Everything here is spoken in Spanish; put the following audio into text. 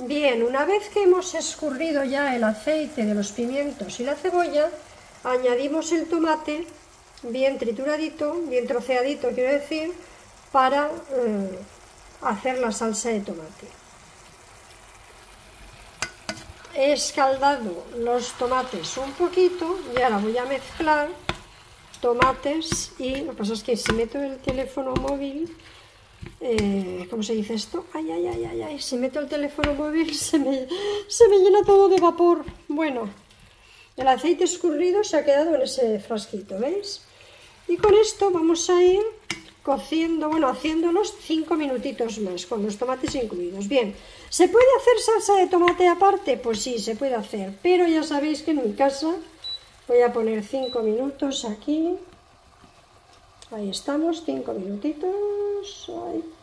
Bien, una vez que hemos escurrido ya el aceite de los pimientos y la cebolla, añadimos el tomate bien trituradito, bien troceadito quiero decir, para hacer la salsa de tomate. He escaldado los tomates un poquito y ahora voy a mezclar tomates y lo que pasa es que si meto el teléfono móvil, ¿cómo se dice esto? Ay, si meto el teléfono móvil se me llena todo de vapor. Bueno, el aceite escurrido se ha quedado en ese frasquito, ¿veis? Y con esto vamos a ir cociendo, bueno, haciéndolos 5 minutitos más, con los tomates incluidos. Bien, ¿se puede hacer salsa de tomate aparte? Pues sí, se puede hacer, pero ya sabéis que en mi casa voy a poner 5 minutos aquí. Ahí estamos, 5 minutitos. Ay.